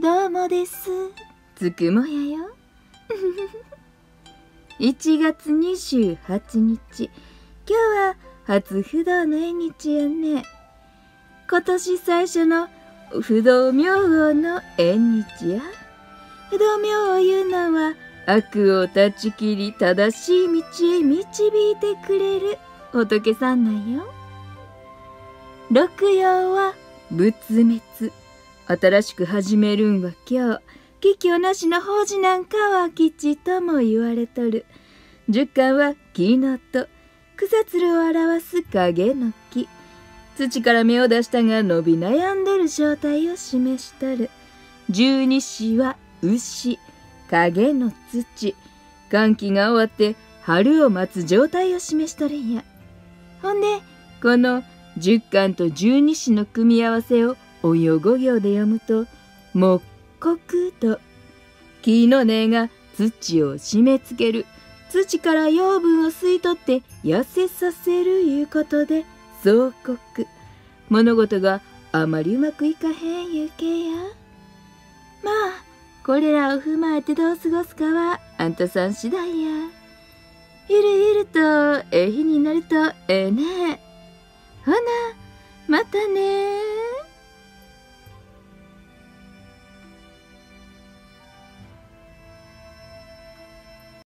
どうもです。つくもやよ。1月28日。今日は初不動の縁日やね。今年最初の不動明王の縁日や。不動明王いうのは悪を断ち切り正しい道へ導いてくれる仏さんなんよ。六曜は仏滅。新しく始めるんは今日。吉凶なしの法事なんかは吉とも言われとる。十巻は木のと、草つるを表す影の木。土から芽を出したが伸び悩んでる状態を示しとる。十二支は牛、影の土。寒気が終わって春を待つ状態を示しとるんや。ほんで、この十巻と十二支の組み合わせをおよ五行で読むと、木刻と、木の根が土を締め付ける。土から養分を吸い取って痩せさせるいうことで、壮刻。物事があまりうまくいかへんいうけや。まあ、これらを踏まえてどう過ごすかはあんたさん次第や。ゆるゆるとええ日になるとええね。ほな、またね。